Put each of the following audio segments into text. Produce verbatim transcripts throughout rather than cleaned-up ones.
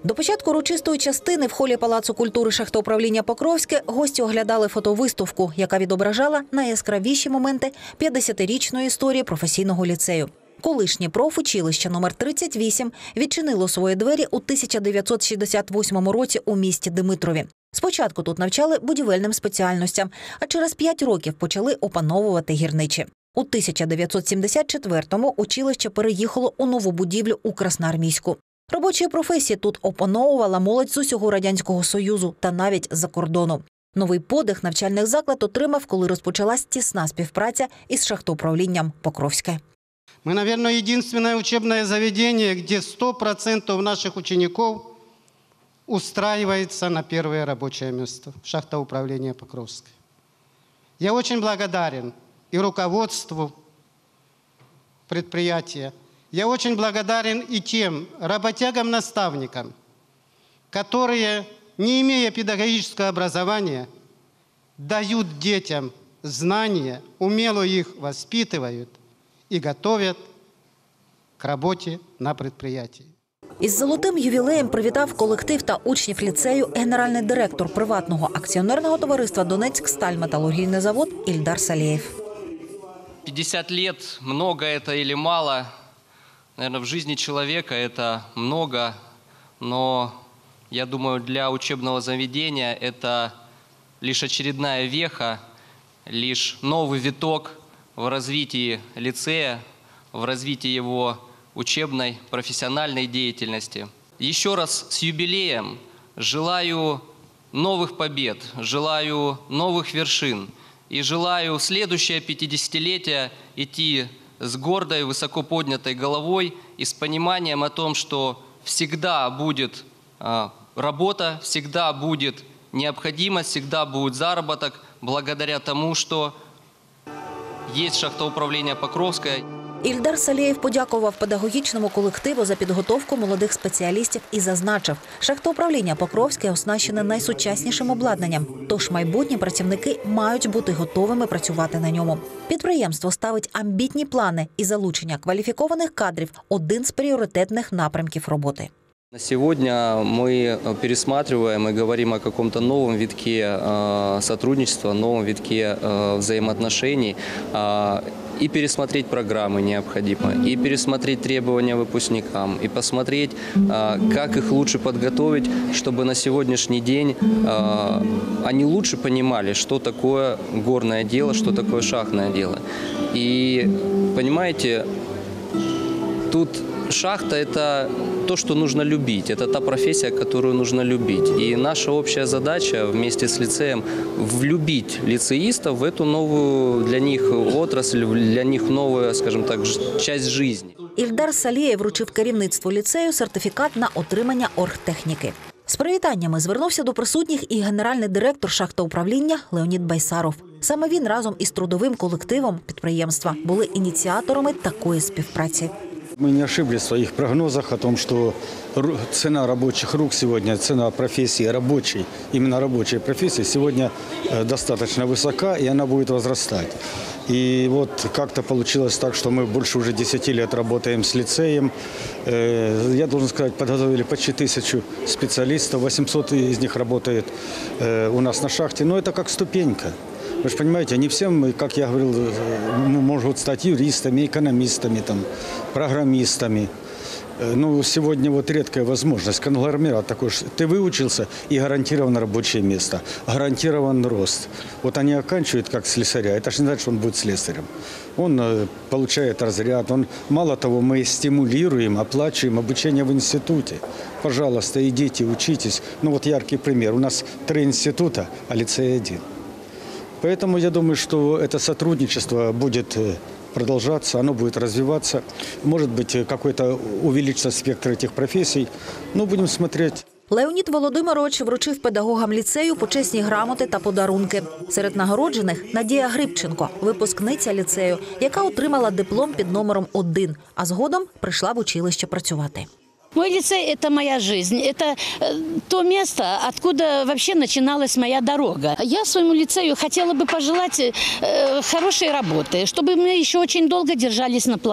До початку урочистої частини в холі Палацу культури шахтоуправління Покровське гості оглядали фотовиставку, яка відображала найяскравіші моменти п'ятдесятирічної історії професійного ліцею. Колишнє профучилище номер тридцять вісім відчинило свої двері у тисяча дев'ятсот шістдесят восьмому році у місті Димитрові. Спочатку тут навчали будівельним спеціальностям, а через п'ять років почали опановувати гірничі. У тисяча дев'ятсот сімдесят четвертому училище переїхало у нову будівлю у Красноармійську. Робочі професії тут опановувала молодь з усього Радянського Союзу та навіть з-за кордону. Новий подих навчальний заклад отримав, коли розпочалась тісна співпраця із шахтоуправлінням Покровське. Мы, наверное, единственное учебное заведение, где сто процентов наших учеников устраивается на первое рабочее место – шахтоуправление Покровское. Я очень благодарен и руководству предприятия. Я очень благодарен и тем работягам-наставникам, которые, не имея педагогического образования, дают детям знания, умело их воспитывают и готовят к работе на предприятии. Із золотим ювілеєм привітав колектив та учнів ліцею генеральний директор приватного акціонерного товариства «Донецьк-Сталь-Металургійний завод» Ільдар Салєєв. пятьдесят лет, много это или мало? Наверное, в жизни человека это много, но я думаю, для учебного заведения это лишь очередная веха, лишь новый виток в развитии лицея, в развитии его учебной, профессиональной деятельности. Еще раз с юбилеем желаю новых побед, желаю новых вершин и желаю следующее пятидесятилетие идти с гордой, высоко поднятой головой и с пониманием о том, что всегда будет работа, всегда будет необходимость, всегда будет заработок, благодаря тому, что есть шахтоуправління Покровське. Ільдар Салєєв подякував педагогічному колективу за підготовку молодих спеціалістів і зазначив, шахтоуправління Покровське оснащене найсучаснішим обладнанням, тож майбутні працівники мають бути готовими працювати на ньому. Підприємство ставить амбітні плани і залучення кваліфікованих кадрів – один з пріоритетних напрямків роботи. Сегодня мы пересматриваем и говорим о каком-то новом витке сотрудничества, новом витке взаимоотношений. И пересмотреть программы необходимо, и пересмотреть требования выпускникам, и посмотреть, как их лучше подготовить, чтобы на сегодняшний день они лучше понимали, что такое горное дело, что такое шахтное дело. И, понимаете, тут шахта – это то, что нужно любить, это та профессия, которую нужно любить. И наша общая задача вместе с лицеем – влюбить лицеистов в эту новую для них отрасль, для них новую, скажем так, часть жизни. Ільдар Салєєв вручив керівництву ліцею сертифікат на отримання оргтехніки. З привітаннями звернувся до присутніх і генеральний директор шахтоуправління Леонід Байсаров. Саме він разом із трудовим колективом підприємства були ініціаторами такої співпраці. Мы не ошиблись в своих прогнозах о том, что цена рабочих рук сегодня, цена профессии рабочей, именно рабочей профессии сегодня достаточно высока, и она будет возрастать. И вот как-то получилось так, что мы больше уже десяти лет работаем с лицеем. Я должен сказать, подготовили почти тысячу специалистов, восемьсот из них работает у нас на шахте. Но это как ступенька. Вы же понимаете, не всем, как я говорил, могут стать юристами, экономистами, там, программистами. Ну, сегодня вот редкая возможность, конгломерат такой, ты выучился и гарантировано рабочее место, гарантирован рост. Вот они оканчивают как слесаря, это же не значит, что он будет слесарем. Он получает разряд, он, мало того, мы стимулируем, оплачиваем обучение в институте. Пожалуйста, идите, учитесь. Ну вот яркий пример, у нас три института, а лицей один. Поэтому я думаю, что это сотрудничество будет продолжаться, оно будет развиваться. Может быть, какой-то увеличится спектр этих профессий. Ну, будем смотреть. Леонід Володимирович вручив педагогам ліцею почесні грамоти та подарунки. Серед нагороджених – Надія Грибченко, випускниця ліцею, яка отримала диплом під номером один, а згодом прийшла в училище працювати. Мой лицей – это моя жизнь, это то место, откуда вообще начиналась моя дорога. Я своему лицею хотела бы пожелать хорошей работы, чтобы мы еще очень долго держались на плаву.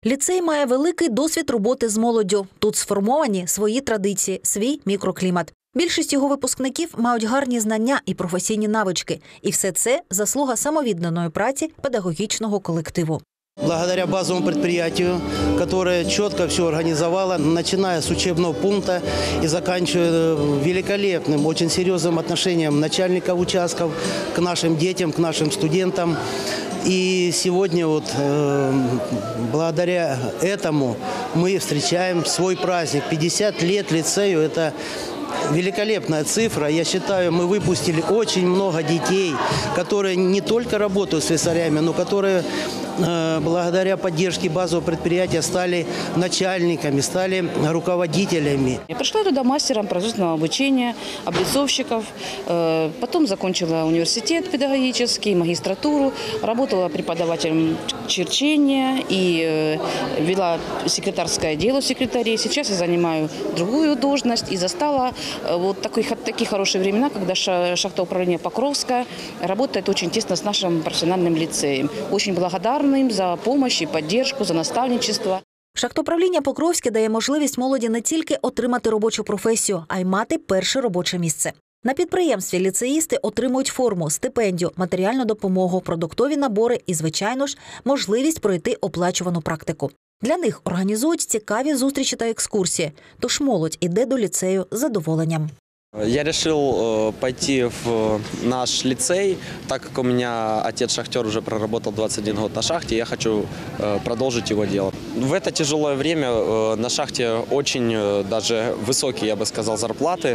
Ліцей має великий досвід роботи з молоддю. Тут сформовані свої традиції, свій мікроклімат. Більшість його випускників мають гарні знання і професійні навички. І все це – заслуга самовідданої праці педагогічного колективу. Благодаря базовому предприятию, которое четко все организовало, начиная с учебного пункта и заканчивая великолепным, очень серьезным отношением начальников участков к нашим детям, к нашим студентам. И сегодня вот э, благодаря этому мы встречаем свой праздник. пятьдесят лет лицею – это великолепная цифра. Я считаю, мы выпустили очень много детей, которые не только работают слесарями, но которые э, благодаря поддержке базового предприятия стали начальниками, стали руководителями. Я пришла туда мастером производственного обучения, облицовщиков, э, потом закончила университет педагогический, магистратуру, работала преподавателем черчения и э, вела секретарское дело секретарей. Сейчас я занимаю другую должность и застала вот такие, такие хорошие времена, когда шахтоуправление Покровское работает очень тесно с нашим профессиональным лицеем. Очень благодарна им за помощь и поддержку, за наставничество. Шахтоуправління Покровське дає можливість молоді не тільки отримати робочу професію, а й мати перше робоче місце. На підприємстві ліцеїсти отримують форму, стипендію, матеріальну допомогу, продуктові набори і, звичайно ж, можливість пройти оплачувану практику. Для них організують цікаві зустрічі та екскурсії, тож молодь іде до ліцею з задоволенням. Я решил пойти в наш лицей, так как у меня отец-шахтер уже проработал двадцать один год на шахте, я хочу продолжить его дело. В это тяжелое время на шахте очень даже высокие, я бы сказал, зарплаты,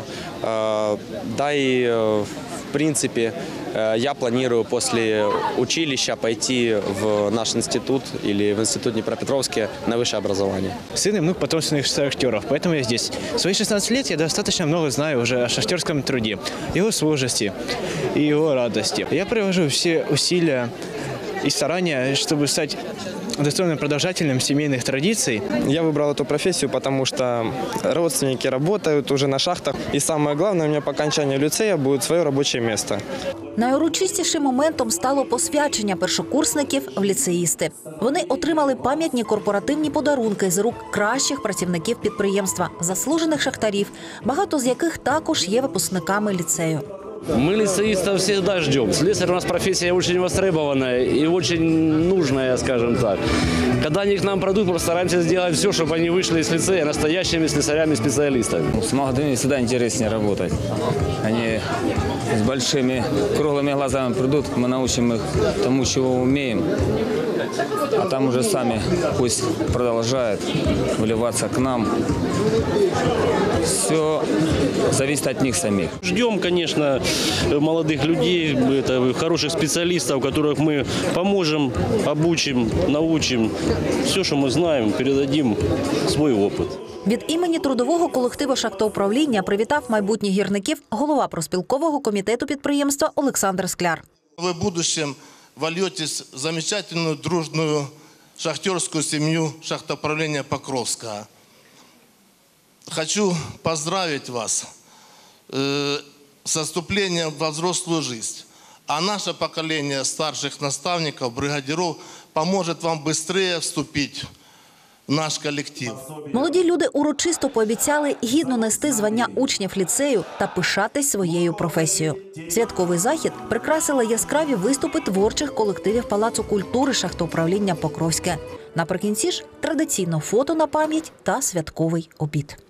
да и в принципе я планирую после училища пойти в наш институт или в институт Днепропетровске на высшее образование. Сын и внук потомственных шахтеров, поэтому я здесь. В свои шестнадцать лет я достаточно много знаю уже о шахтерском труде, его сложности и его радости. Я приложу все усилия и старания, чтобы стать достойным продолжателем семейных традиций. Я выбрал эту профессию, потому что родственники работают уже на шахтах. И самое главное, у меня по окончанию лицея будет свое рабочее место. Найурочистішим моментом стало посвячення першокурсників в ліцеїсти. Вони отримали пам'ятні корпоративні подарунки з рук кращих працівників підприємства, заслужених шахтарів, багато з яких також є випускниками ліцею. Мы лицеистов всегда ждем. Слесарь у нас профессия очень востребованная и очень нужная, скажем так. Когда они к нам придут, мы стараемся сделать все, чтобы они вышли из лицея настоящими слесарями-специалистами. С молодыми всегда интереснее работать. Они с большими круглыми глазами придут, мы научим их тому, чего умеем. А там уже сами пусть продолжают вливаться к нам. Все зависит от них самих. Ждем, конечно, молодых людей, это, хороших специалистов, которых мы поможем, обучим, научим. Все, что мы знаем, передадим свой опыт. Від імені трудового колективу шахтоуправління привітав майбутніх гірників голова профспілкового комітету підприємства Олександр Скляр. Ви в будущем вольетесь в замечательную дружную шахтерскую семью шахтоуправления Покровского. Хочу поздравить вас э, с вступлением во взрослую жизнь. А наше поколение старших наставников, бригадиров поможет вам быстрее вступить в наш колектив. Молоді люди урочисто пообіцяли гідно нести звання учнів ліцею та пишатись своєю професією. Святковий захід прикрасили яскраві виступи творчих колективів Палацу культури шахтоуправління Покровське. Наприкінці ж традиційно фото на пам'ять та святковий обід.